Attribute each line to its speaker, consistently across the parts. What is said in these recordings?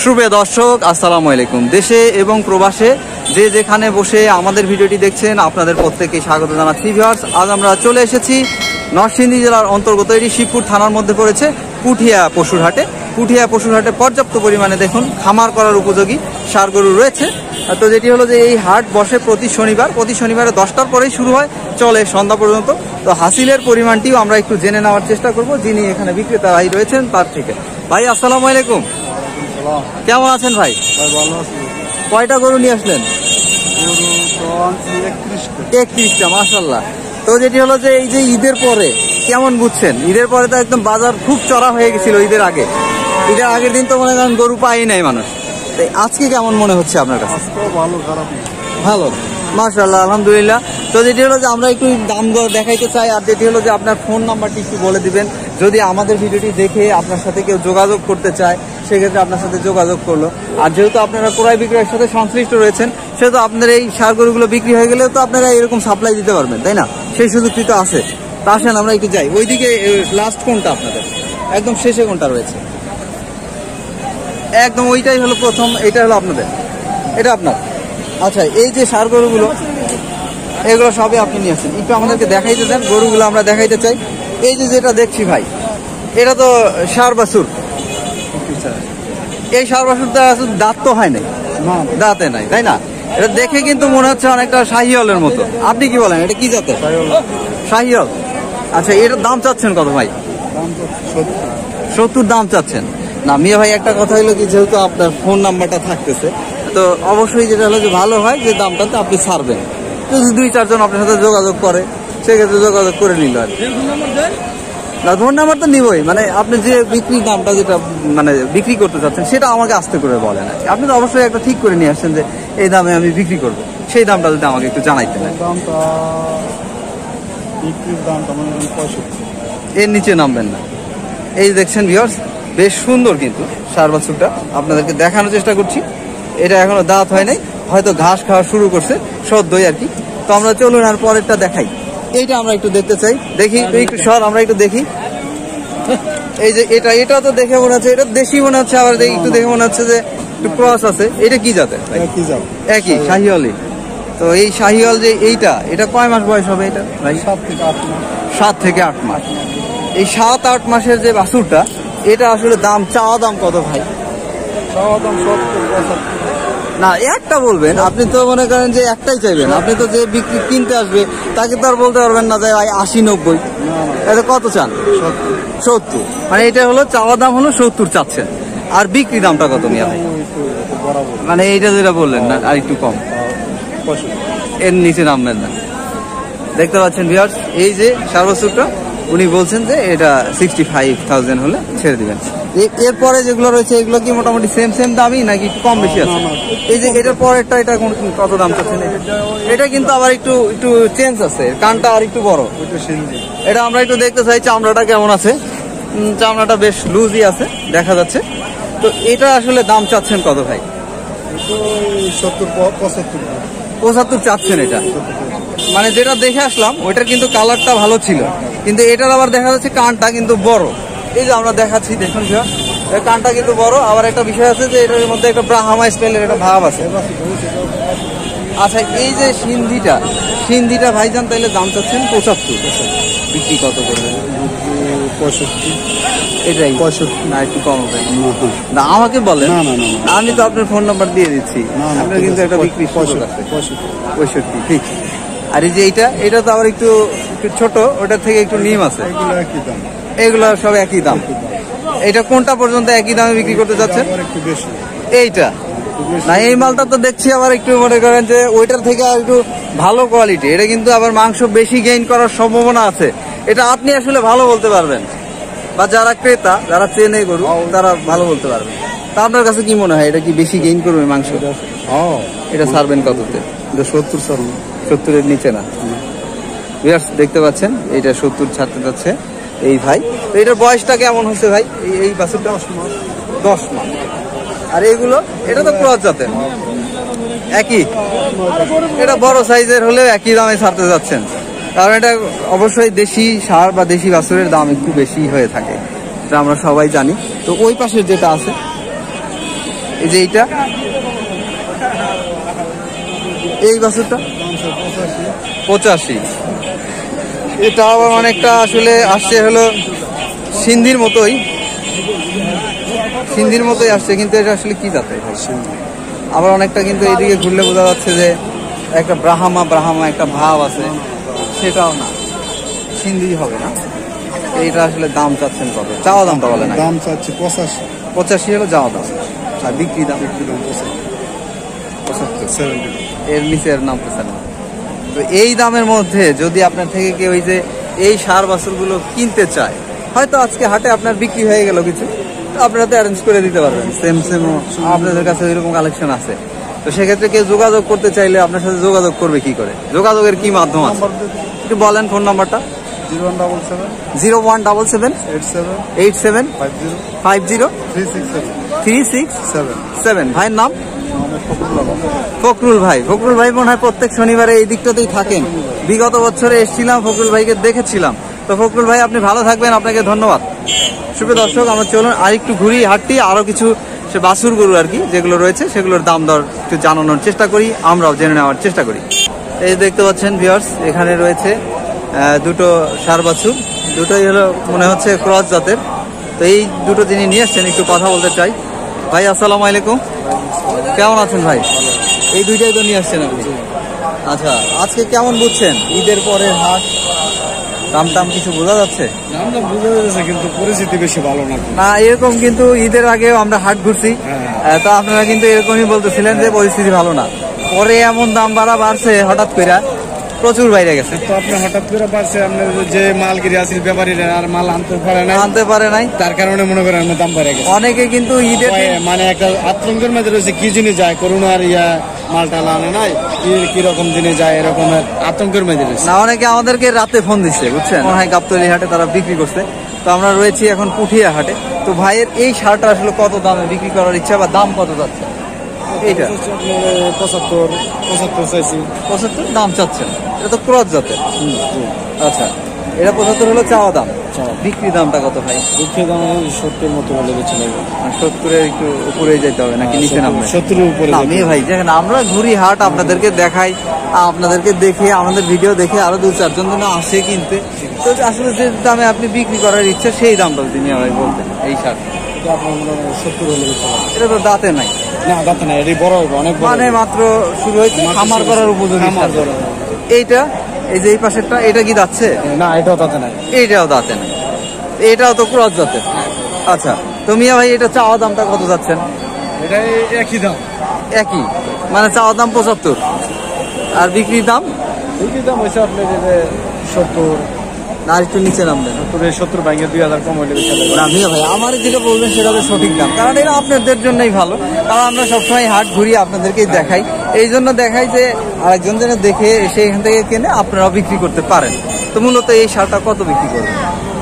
Speaker 1: শুভ দর্শক, আসসালামু আলাইকুম। দেশে এবং প্রবাসে যে যেখানে বসে আমাদের ভিডিওটি দেখছেন আপনাদের প্রত্যেককে স্বাগত জানাচ্ছি। ভিউয়ার্স, আজ আমরা চলে এসেছি নরসিংদী জেলার অন্তর্গত এটি শিবপুর থানার মধ্যে পড়েছে পুঠিয়া পশুর হাটে। পুঠিয়া পশুর হাটে পর্যাপ্ত পরিমাণে দেখুন খামার করার উপযোগী ষাঁড় গরু রয়েছে। তো যেটি হলো যে এই হাট বসে প্রতি শনিবারে 10টার পরেই শুরু হয়, চলে সন্ধ্যা পর্যন্ত। তো হাসিলের পরিমাণটিও আমরা একটু জেনে নেওয়ার চেষ্টা করব যিনি এখানে বিক্রেতা ভাই রয়েছেন তার থেকে। ভাই আসসালামু আলাইকুম, কেমন আছেন ভাই?
Speaker 2: ভালো আছি।
Speaker 1: কয়টা গরু নিয়ে আসলেন? 31টা, মাশাআল্লাহ। তো যেটি হলো যে এই যে ঈদের পরে কেমন বুঝছেন? ঈদের পরে তো একদম বাজার খুব চড়া হয়ে গেছিল। ঈদের আগের দিন তো মনে করেন গরু পাই নাই মানুষ। তাই আজকে কেমন মনে হচ্ছে আপনার কাছে?
Speaker 2: ভালো, খারাপ না,
Speaker 1: ভালো, মাশাআল্লাহ, আলহামদুলিল্লাহ। তো যেটি হলো যে আমরা একটু দাম দর দেখাইতে চাই, আর যেটি হলো যে আপনার ফোন নাম্বারটি একটু বলে দিবেন। যদি আমাদের ভিডিওটি দেখে আপনার সাথে কেউ যোগাযোগ করতে চায় সেক্ষেত্রে আপনার সাথে যোগাযোগ করলো। আর যেহেতু আপনারা ক্রয় বিক্রয়ের সাথে সংশ্লিষ্ট রয়েছেন সেহেতু আপনার এই ষাঁড় গরুগুলো বিক্রি হয়ে গেলেও তো আপনারা এরকম সাপ্লাই দিতে পারবেন, তাই না? সেই সুযোগটি তো আছে। তা আসেন আমরা একটু যাই। ওইদিকে লাস্ট কোনটা আপনাদের? একদম শেষে কোনটা রয়েছে? একদম ওইটাই হলো প্রথম, এটা হলো আপনাদের, এটা আপনার। আচ্ছা, এই যে ষাঁড় গরুগুলো এগুলো সবই আপনি নিয়ে আসছেন, একটু আমাদেরকে দেখাইতে দেন। গরুগুলো আমরা দেখাইতে চাই। এই যে যেটা দেখছি ভাই, এটা তো ষাঁড় বাছুর। এই ষাঁড় বাছুরটা দাঁত তো হয় নাই, দাঁতে নাই, তাই না? এটা দেখে কিন্তু মনে হচ্ছে অনেকটা শাহিওয়ালের মতো। আপনি কি বলেন, এটা কি জাতের? শাহিওয়াল। আচ্ছা, এটার দাম চাচ্ছেন কত ভাই? 70 দাম চাচ্ছেন না মিয়া ভাই? একটা কথা হলো কি, যেহেতু আপনার ফোন নাম্বারটা থাকতেছে তো অবশ্যই যেটা হলো যে ভালো হয় যে দামটাতে আপনি ছাড়বেন। যদি 2-4 জন আপনার সাথে যোগাযোগ করে সেক্ষেত্রে যোগাযোগ করে নিল আর না। ফোন নাম্বার তো নিবই, মানে আপনি যে বিক্রির দামটা যেটা মানে বিক্রি করতে চাচ্ছেন সেটা আমাকে আস্তে করে বলেন। আপনি তো অবশ্যই একটা ঠিক করে নিয়ে আসছেন যে এই দামে আমি বিক্রি করব, সেই দামটা যদি আমাকে একটু জানাইতেন। এর নিচে নামবেন না। এই দেখছেন ভিউয়ার্স, বেশ সুন্দর কিন্তু ষাঁড় বাছুরটা আপনাদেরকে দেখানোর চেষ্টা করছি। এটা এখনো দাঁত হয় নাই, হয়তো ঘাস খাওয়া শুরু করছে সদ্যই আর কি। তো আমরা চলুন আর পরেরটা দেখাই। এইটা আমরা একটু দেখতে চাই, দেখি একটু সর, আমরা একটু দেখি। এই যে এটা তো দেখে মনে হচ্ছে এটা দেশি মনে হচ্ছে, আবার একটু দেখে মনে হচ্ছে যে একটু ক্রস আছে। এটা কি জাতের? একই শাহিওয়ালি। তো এই শাহিওয়াল যে এটা কয় মাস বয়স হবে এটা ভাই? 7 থেকে 8 মাস। এই 7-8 মাসের যে বাছুরটা, এটা আসলে চাওয়া দাম কত ভাই?
Speaker 2: চাওয়া দাম 70-75
Speaker 1: না, একটা বলবেন। আপনি তো মনে করেন যে একটাই চাইবেন। আপনি তো যে বিক্রি কিনতে আসবে তাকে তো আর বলতে পারবেন না যে ভাই 80-90। এটা কত চান? 70। মানে এটা হলো চাওয়া দাম হলো 70 চাচ্ছেন, আর বিক্রি দামটা কত মিয়া ভাই? মানে এইটা যেটা বললেন না, আর একটু কম, এর নিচে নামবেন না। দেখতে পাচ্ছেন ভিউয়ার্স, এই যে ষাঁড় বাছুরটা উনি বলছেন যে এটা 65,000 হলে ছেড়ে দিবেন। এরপরে যেগুলো রয়েছে এগুলো কি মোটামুটি সেম দামই নাকি কম বেশি আছে? এই যে এটার পরেরটা, এটা কত দাম চাচ্ছেন? এটা কিন্তু আবার একটু চেঞ্জ আছে, কানটা আর একটু বড়। এটা আমরা একটু দেখতে চাই চামড়াটা কেমন আছে। চামড়াটা বেশ লুজই আছে দেখা যাচ্ছে। তো এটা আসলে দাম চাচ্ছেন কত ভাই? 70-75 চাচ্ছেন এটা। মানে যেটা দেখে আসলাম ওইটার কিন্তু কালারটা ভালো ছিল, কিন্তু এটার আবার দেখা যাচ্ছে কানটা কিন্তু বড়। এই যে আমরা দেখাচ্ছি, দেখুন কানটা কিন্তু বড়। আবার একটা বিষয় আছে যে এটার মধ্যে একটা ব্রাহ্মা স্টাইলের একটা ভাব আছে। আচ্ছা, এই যে সিন্ধিটা ভাইজান তাইলে দাম চাচ্ছেন 75, বিক্রি কত করবেন?
Speaker 2: 65।
Speaker 1: এটাই 65 না একটু কম হবে না? আমাকে বলেন, আমি তো আপনার ফোন নাম্বার দিয়ে দিচ্ছি। আপনার কিন্তু একটা বিক্রি 65, ঠিক। আর এই যে এটা তো আবার একটু ছোট, ওটার থেকে একটু নিম আছে। এগুলো সব একই দাম। এটা কোনটা পর্যন্ত একই দামে বিক্রি করতে যাচ্ছেন? এইটা না, এই মালটা তো দেখছি আবার একটু মনে করেন যে ওইটার থেকে আর একটু ভালো কোয়ালিটি। এটা কিন্তু আবার মাংস বেশি গেইন করার সম্ভাবনা আছে। এটা আপনি আসলে ভালো বলতে পারবেন, বা যারা ক্রেতা যারা চেনে গরু তারা ভালো বলতে পারবে। তা আপনার কাছে কি মনে হয়, এটা কি বেশি গেইন করবে মাংস? এটা ছাড়বেন কততে? 70-এর নিচে না। দেখতে পাচ্ছেন এটা 70 ছাড়তে যাচ্ছে এই ভাই। তো এটার বয়সটা কেমন হচ্ছে ভাই? এই বাছুরটা 10 মাস। আর এইগুলো এটা তো ক্রস জাতের, একই। এটা বড় সাইজের হলেও একই দামে ছাড়তে যাচ্ছেন, কারণ এটা অবশ্যই দেশি ষাঁড় বা দেশি বাছুরের দাম একটু বেশি হয়ে থাকে, এটা আমরা সবাই জানি। তো ওই পাশের যেটা আছে এই যে এইটা, এই বাছুরটা 85। এটা আবার অনেকটা আসলে আসছে হলো সিন্ধির মতোই আসছে, কিন্তু এটা আসলে কি জাতের? আবার অনেকটা কিন্তু এইদিকে ঘুরলে বোঝা যাচ্ছে যে একটা ব্রাহ্মা একটা ভাব আছে, সেটাও না, সিন্ধি হবে না। এইটা আসলে দাম চাচ্ছেন কত? চাওয়া দামটা বলে না?
Speaker 2: দাম চাচ্ছি
Speaker 1: 85 হলো চাওয়া দাম, আর বিক্রি দাম
Speaker 2: 75।
Speaker 1: এর নিচে এর নাম পেছেন না। তো এই দামের মধ্যে যদি আপনার থেকে কেউ ওই যে এই সার বাছুরগুলো কিনতে চায়, হয়তো আজকে হাটে আপনার বিক্রি হয়ে গেল কিছু, আপনারা তো অ্যারেঞ্জ করে দিতে পারবেন, সেম আপনাদের কাছে ওইরকম কালেকশন আছে। তো সেক্ষেত্রে কেউ যোগাযোগ করতে চাইলে আপনার সাথে যোগাযোগ করবে কি করে? যোগাযোগের কি মাধ্যম আছে একটু বলেন। ফোন নাম্বারটা
Speaker 2: 0177
Speaker 1: 87 50 367। ভাইয়ের নাম? ফখরুল ভাই মনে হয় প্রত্যেক শনিবারে এই দিকটাতেই থাকেন। বিগত বছরে এসেছিলাম, ফখরুল ভাইকে দেখেছিলাম। তো ফখরুল ভাই আপনি ভালো থাকবেন, আপনাকে ধন্যবাদ। সুপ্রিয় দর্শক, আমরা চলুন আরেকটু ঘুরি হাটটি, আরো কিছু সে বাছুর গরু আর কি যেগুলো রয়েছে সেগুলোর দাম দর একটু জানানোর চেষ্টা করি, আমরাও জেনে নেওয়ার চেষ্টা করি। এই দেখতে পাচ্ছেন ভিউয়ার্স, এখানে রয়েছে দুটো ষাঁড় বাছুর, দুটোই হলো মনে হচ্ছে ক্রস জাতের। তো এই দুটো যিনি নিয়ে আসছেন একটু কথা বলতে চাই। ভাই আসসালামু আলাইকুম, কেমন আছেন ভাই? এই দুইটাই তো নিয়ে আসছেন আপনি? আচ্ছা, আজকে কেমন বুঝছেন ঈদের পরের হাট? দাম কিছু বোঝা যাচ্ছে?
Speaker 2: দামটা বোঝা যাচ্ছে, কিন্তু পরিস্থিতি বেশি ভালো না।
Speaker 1: না, এরকম কিন্তু ঈদের আগেও আমরা হাট ঘুরছি, তো আপনারা কিন্তু এরকমই বলতেছিলেন যে পরিস্থিতি ভালো না। পরে এমন দাম বাড়ছে হঠাৎ করে, প্রচুর বাইরে গেছে।
Speaker 2: তো আপনি হঠাৎ করে পারছে, আপনার যে মালগিরি আছে ব্যাপারীরা আর মাল আনতে পারে নাই, তার কারণে মনে করেন দাম বেড়ে গেছে।
Speaker 1: অনেকে কিন্তু ঈদের
Speaker 2: মানে একটা আতঙ্কের মধ্যে রয়েছে, কি জিনিস যায় করোনার মালটা আনে নাই, কি রকম জিনিস যায় এরকমের আতঙ্কের মধ্যে রয়েছে।
Speaker 1: না, অনেকে আমাদেরকে রাতে ফোন দিচ্ছে, বুঝছেন, মনে হয় গাবতলী হাটে তারা বিক্রি করছে। তো আমরা রয়েছি এখন পুঠিয়া হাটে। তো ভাইয়ের এই শার্টটা আসলে কত দামে বিক্রি করার ইচ্ছা, বা দাম কত যাচ্ছে? এইটা
Speaker 2: 75 চাইছি।
Speaker 1: 75 দাম চাচ্ছেন? এটা তো ক্রস জাতের। আচ্ছা, এটা 75 হলো চাওয়া দাম। বিক্রি দামটা কত ভাই?
Speaker 2: বিক্রি দাম 70 মতো হলে বেঁচে লাগবে।
Speaker 1: 70-এর একটু উপরে যেতে হবে নাকি নিচে নামবে?
Speaker 2: 70-এর উপরে
Speaker 1: আমি ভাই যেখানে আমরা ঘুরি হাট, আপনাদেরকে দেখাই, আপনাদেরকে দেখে আমাদের ভিডিও দেখে আরো 2-4 জন আসে কিনতে। তো আসলে যে দামে আপনি বিক্রি করার ইচ্ছা সেই দামটা যদি নিয়ে ভাই বলতেন। এই শার্ট
Speaker 2: 70 হলে বেঁচে লাগবে।
Speaker 1: এটা তো দাঁতে নাই?
Speaker 2: না, দাঁতে নাই, এটি বড় হবে অনেক,
Speaker 1: মানে মাত্র শুরু হয়েছে, খামার করার উপযোগী। এইটা, এই যে এই পাশেরটা, এটা কি দাঁতছে?
Speaker 2: না, এটাও দাঁতে নাই।
Speaker 1: এইটাও দাঁতে নাই, এটাও তো ক্রস জাতের। আচ্ছা, তো মিয়া ভাই এটা চাওয়া দামটা কত যাচ্ছেন?
Speaker 2: এটা একই দাম।
Speaker 1: একই মানে চাওয়া দাম 75, আর বিক্রির দাম?
Speaker 2: বিক্রির দাম হয়েছে আপনার 70।
Speaker 1: না, একটু নিচে নামবেন।
Speaker 2: 70 ভাঙে 2000 কম হলে বেশি লাগবে।
Speaker 1: না মিয়া ভাই, আমার যেটা বলবেন সেটা হবে সঠিক দাম, কারণ এটা আপনাদের জন্যই ভালো। কারণ আমরা সবসময় হাট ঘুরি, আপনাদেরকেই দেখাই, এই জন্য দেখাই যে আরেকজন যেন দেখে এসে এখান থেকে কিনে আপনারা বিক্রি করতে পারেন। তো মূলত এই শার্টটা কত বিক্রি করবেন?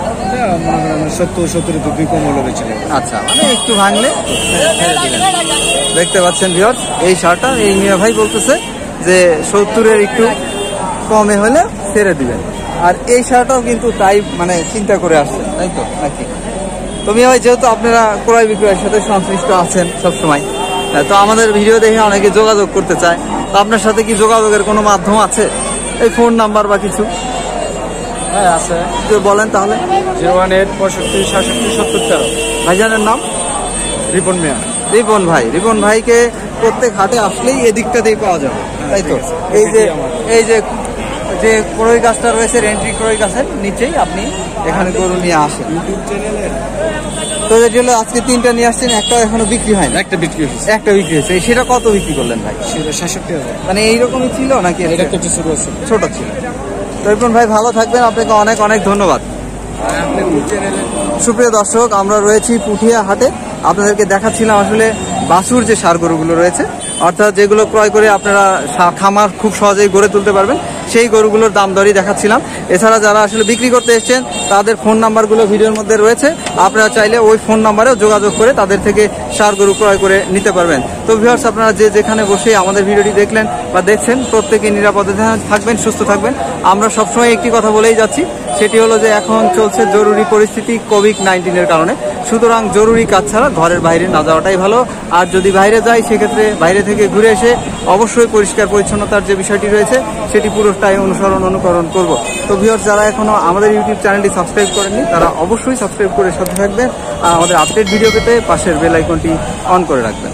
Speaker 2: 70 2 কম হলে বেশি লাগবে।
Speaker 1: আচ্ছা, মানে একটু ভাঙলে দেখতে পাচ্ছেন ভিউয়ার্স, এই শার্টটা এই মিয়া ভাই বলতেছে যে 70-এর একটু কমে হলে ছেড়ে দিবেন। আর এই শার্টটাও কিন্তু তাই মানে চিন্তা করে আসছেন, তাই তো নাকি? তো মিয়া ভাই, যেহেতু আপনারা ক্রয় বিক্রয়ের সাথে সংশ্লিষ্ট আছেন সবসময়, তো আমাদের ভিডিও দেখে অনেকে যোগাযোগ করতে চায়, তো আপনার সাথে কি যোগাযোগের কোনো মাধ্যম আছে? এই ফোন নাম্বার বা কিছু?
Speaker 2: হ্যাঁ আছে,
Speaker 1: বলেন তাহলে।
Speaker 2: 018 65 67 70 13।
Speaker 1: ভাইজানের নাম?
Speaker 2: রিপন মিয়া।
Speaker 1: রিপন ভাই, রিপন ভাইকে প্রত্যেক হাটে আসলেই এদিকটাতেই পাওয়া যাবে, তাই তো? এই যে ক্রয় গাছটা রয়েছে, এন্ট্রি ক্রয় গাছের নিচেই আপনি এখানে গরু নিয়ে আসেন। তো যেগুলো আজকে 3টা নিয়ে আসছেন, একটাও এখনো বিক্রি হয়নি?
Speaker 2: একটা বিক্রি হয়েছে।
Speaker 1: একটা বিক্রি হয়েছে। সেটা কত বিক্রি করলেন ভাই?
Speaker 2: সেটা 66,000।
Speaker 1: মানে এইরকমই ছিল নাকি?
Speaker 2: এটা একটু ছোট আছে,
Speaker 1: ছোট ছিল। তো রিপন ভাই ভালো থাকবেন, আপনাকে অনেক অনেক ধন্যবাদ। সুপ্রিয় দর্শক, আমরা রয়েছি পুঠিয়া হাটে, আপনাদেরকে দেখাচ্ছিলাম আসলে বাছুর যে ষাঁড় গরুগুলো রয়েছে, অর্থাৎ যেগুলো ক্রয় করে আপনারা খামার খুব সহজেই গড়ে তুলতে পারবেন, সেই গরুগুলোর দাম দরই দেখাচ্ছিলাম। এছাড়া যারা আসলে বিক্রি করতে এসছেন তাদের ফোন নাম্বারগুলো ভিডিওর মধ্যে রয়েছে, আপনারা চাইলে ওই ফোন নাম্বারেও যোগাযোগ করে তাদের থেকে ষাঁড় গরু ক্রয় করে নিতে পারবেন। তো ভিউয়ার্স, আপনারা যে যেখানে বসে আমাদের ভিডিওটি দেখলেন বা দেখছেন, প্রত্যেকে নিরাপদে থাকবেন, সুস্থ থাকবেন। আমরা সবসময় একটি কথা বলেই যাচ্ছি, সেটি হলো যে এখন চলছে জরুরি পরিস্থিতি কোভিড-19-এর কারণে। সুতরাং জরুরি কাজ ছাড়া ঘরের বাইরে না যাওয়াটাই ভালো। আর যদি বাইরে যাই সেক্ষেত্রে বাইরে থেকে ঘুরে এসে অবশ্যই পরিষ্কার পরিচ্ছন্নতার যে বিষয়টি রয়েছে সেটি পুরোটাই অনুকরণ করব। তো ভিউয়ার্স, যারা এখনো আমাদের ইউটিউব চ্যানেলটি সাবস্ক্রাইব করেননি তারা অবশ্যই সাবস্ক্রাইব করে সাথে থাকবেন। আর আমাদের আপডেট ভিডিও পেতে পাশের বেল আইকনটি অন করে রাখবেন।